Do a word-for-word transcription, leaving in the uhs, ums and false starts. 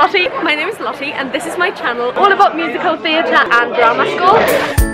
Lottie. My name is Lottie and this is my channel all about musical theatre and drama school.